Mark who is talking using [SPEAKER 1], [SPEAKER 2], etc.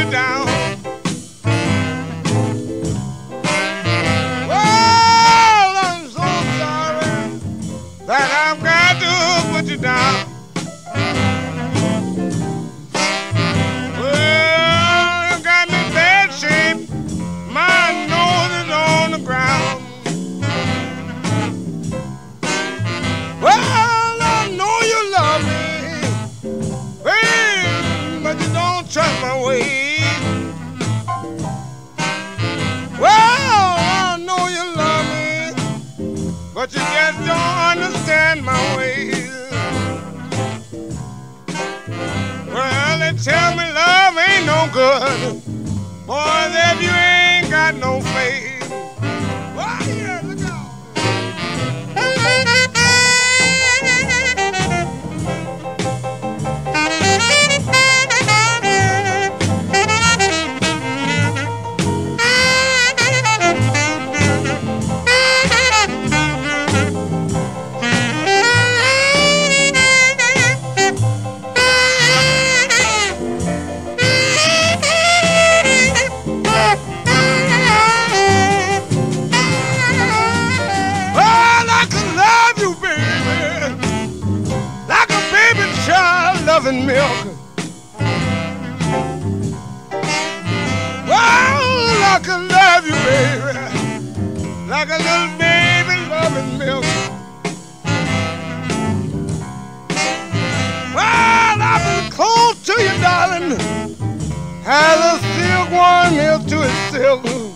[SPEAKER 1] you down. Well, I'm so sorry that I've got to put you down. Well, you got me in bad shape. My nose is on the ground. Well, I know you love me, babe, but you don't trust my ways. Well, I know you love me, but you just don't understand my ways. Well, they tell me love ain't no good, boy, if you ain't got no faith. Well, yeah, look out. Loving milk. Well, I could love you, baby, like a little baby loving milk. Well, I've been close to you, darling, as a silkworm is to its silk.